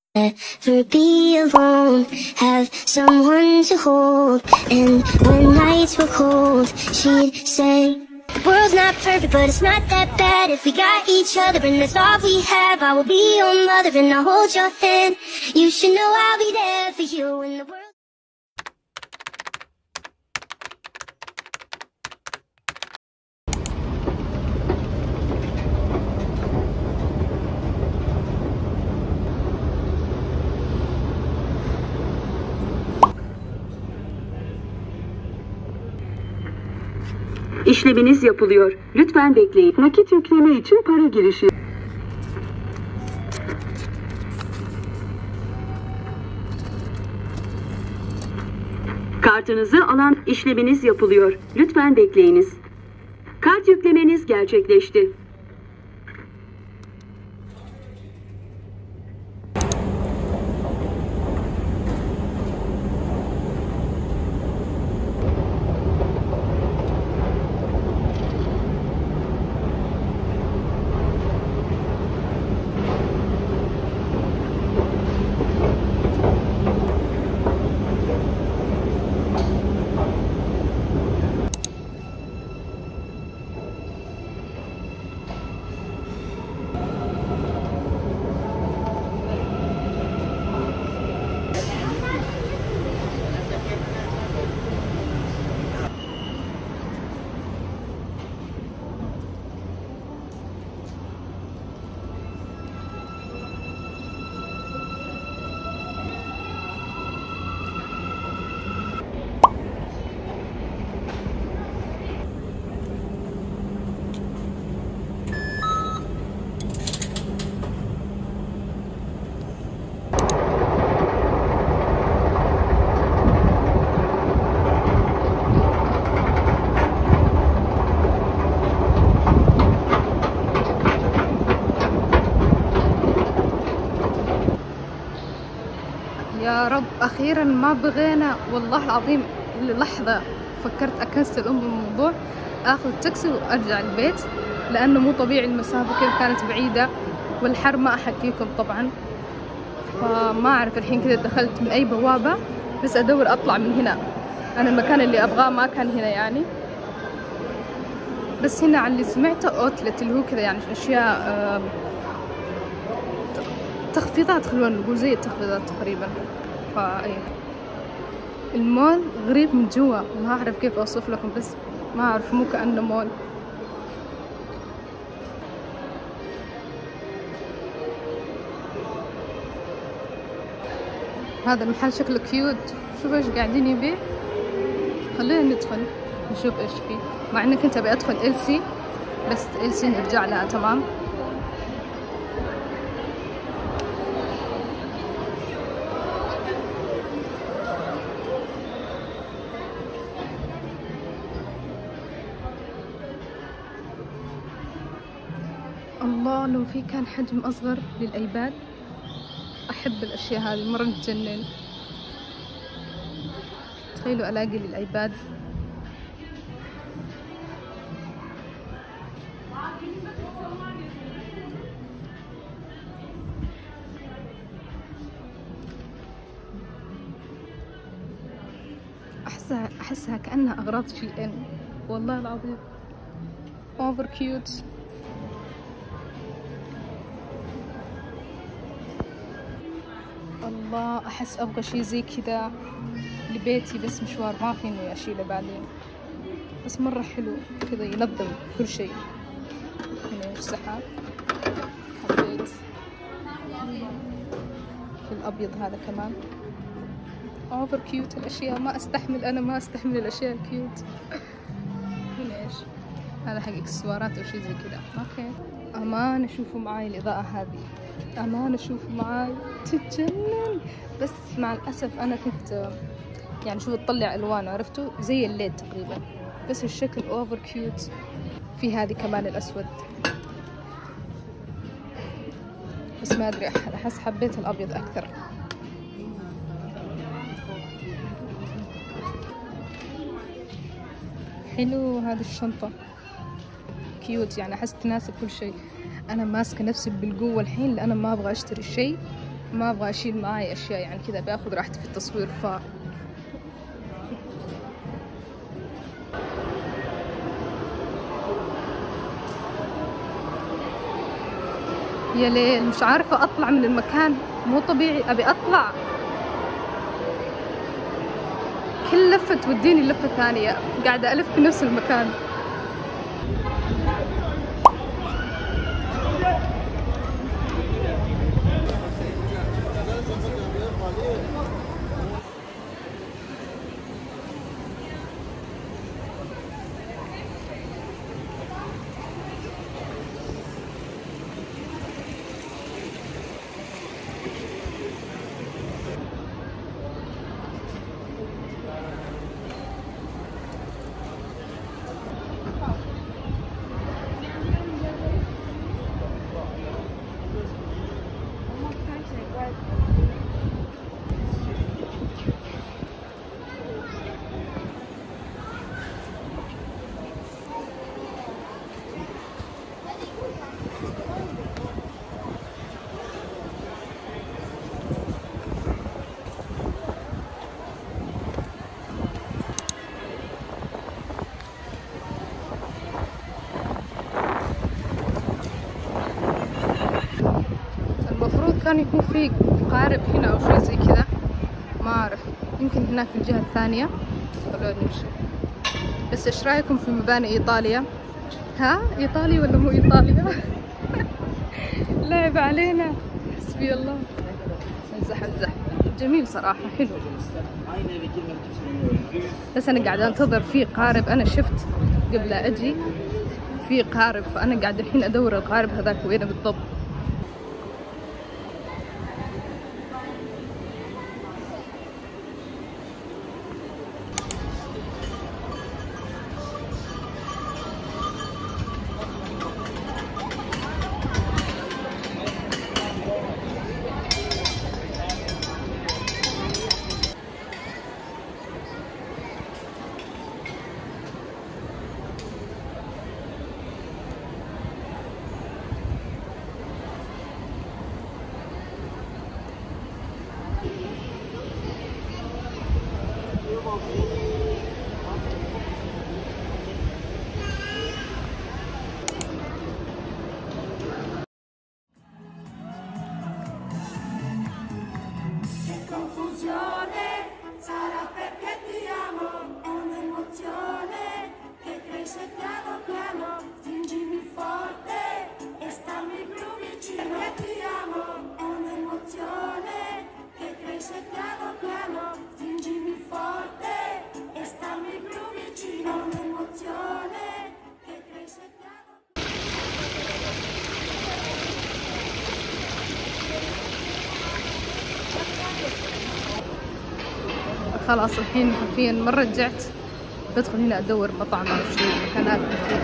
Never be alone, have someone to hold. And when nights were cold, she'd say, the world's not perfect, but it's not that bad if we got each other and that's all we have. I will be your mother and I'll hold your hand. You should know I'll be there for you when the world... İşleminiz yapılıyor. Lütfen bekleyin. Nakit yükleme için para girişi. Kartınızı alan işleminiz yapılıyor. Lütfen bekleyiniz. Kart yüklemeniz gerçekleşti. يا رب أخيرا ما بغينا، والله العظيم للحظة فكرت أكنسل الموضوع، آخذ تاكسي وأرجع البيت، لأنه مو طبيعي المسافة كيف كانت بعيدة، والحر ما أحكيكم طبعا. فما أعرف الحين كذا دخلت من أي بوابة، بس أدور أطلع من هنا. أنا المكان اللي أبغاه ما كان هنا يعني، بس هنا على اللي سمعته أوتلت اللي هو كذا يعني أشياء تخفيضات، خلونا نقول زي التخفيضات تقريبا. فأي المول غريب من جوا، ما أعرف كيف أوصف لكم، بس ما أعرف مو كأنه مول. هذا المحل شكله كيوت، شوف ايش قاعدين يبيع. خلينا ندخل نشوف ايش فيه، مع اني كنت ابي ادخل إلسي، بس إلسي نرجع لها. تمام. الله، لو في كان حجم أصغر للأيباد. أحب الأشياء هذه مرة تجنن. تخيلوا ألاقي للأيباد. أحسها كأنها أغراض شي والله العظيم أوفر كيوت. الله، أحس أبغى شي زي كذا لبيتي، بس مشوار ما فيني أشيله بعدين، بس مرة حلو كذا ينظم كل شيء. هنا إيش سحاب، حبيت في الأبيض هذا كمان. أوفر كيوت الأشياء، ما أستحمل، أنا ما أستحمل الأشياء الكيوت. هنا إيش هذا حق إكسسوارات أو شي زي كذا. أوكي، أمان شوفوا معاي الإضاءة هذه، أمان شوفوا معاي تتجنن. بس مع الأسف أنا كنت يعني شوفوا تطلع ألوان، عرفتوا زي الليد تقريبا، بس الشكل أوفر كيوت. في هذه كمان الأسود، بس ما أدري، أحس حبيت الأبيض أكثر. حلو هذه الشنطة كيوت، يعني أحس تناسب كل شيء. أنا ماسكة نفسي بالقوة الحين لأن ما أبغى أشتري شيء، ما ابغى اشيل معاي اشياء يعني كذا، باخذ راحتي في التصوير. يا ليل مش عارفة اطلع من المكان، مو طبيعي. ابي اطلع، كل لفة توديني لفة ثانية، قاعدة الف في نفس المكان. كان يكون في قارب هنا أو شيء زي كذا، ما أعرف، يمكن هناك في الجهة الثانية. خلونا نمشي. بس إيش رأيكم في مباني إيطاليا؟ ها؟ إيطالي ولا مو إيطاليا؟ لعب علينا، حسبي الله. امزح امزح، جميل صراحة، حلو. بس أنا قاعدة أنتظر في قارب، أنا شفت قبل أجي في قارب، فأنا قاعدة الحين أدور القارب هذاك وين بالضبط. Sarà perché ti amo, è un'emozione che cresce piano piano, stringimi forte e stammi più vicino. Perché ti amo, è un'emozione che cresce piano piano, stringimi forte e stammi più vicino. Un'emozione che cresce piano. خلاص الحين حرفيا مرة رجعت بدخل هنا أدور مطعم أو شيء، مكانات كثير.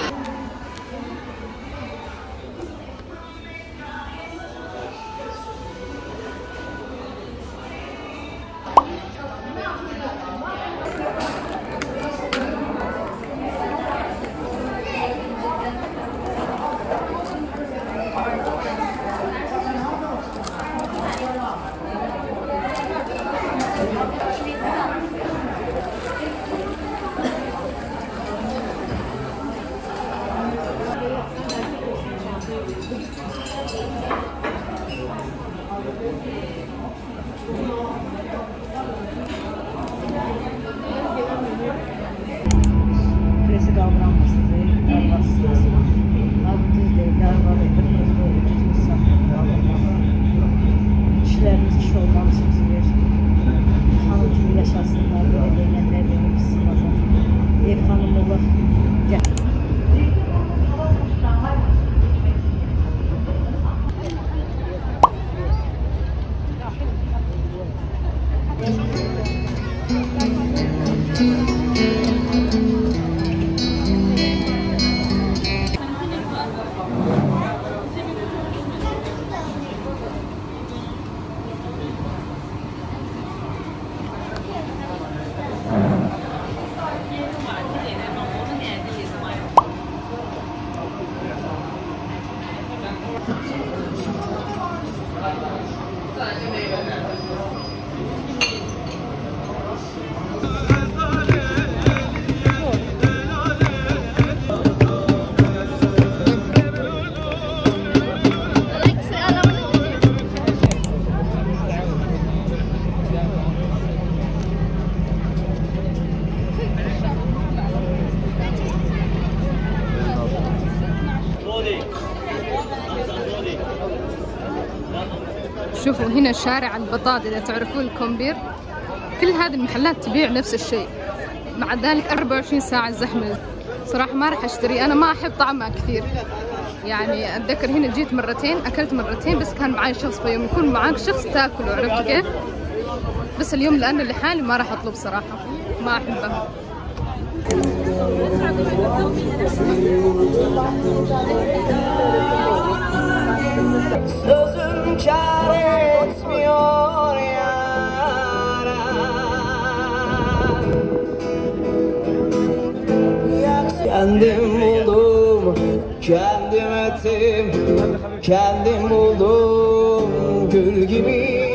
Presi davranmasınız, davranmasınız. Abi düz değil, davranma ediniz, böyle ciddi saklanma. İşleriniz iş olmamışsınız bir. Hanım kimi yaşasınlar, böyle değnenler benim kısmazım. Ev hanım olur. شوفوا هنا شارع البطاطا، إذا تعرفون الكومبير، كل هذه المحلات تبيع نفس الشيء، مع ذلك 24 ساعة زحمة. صراحة ما راح أشتري، أنا ما أحب طعمها كثير. يعني أتذكر هنا جيت مرتين، أكلت مرتين بس كان معي شخص، فيوم يكون معاك شخص تاكله، عرفت كيف؟ بس اليوم لأنه لحالي ما راح أطلب صراحة، ما أحبها. Sözüm kâr etmiyor yâra. Kendim buldum, kendim ettim, kendim buldum gül gibi.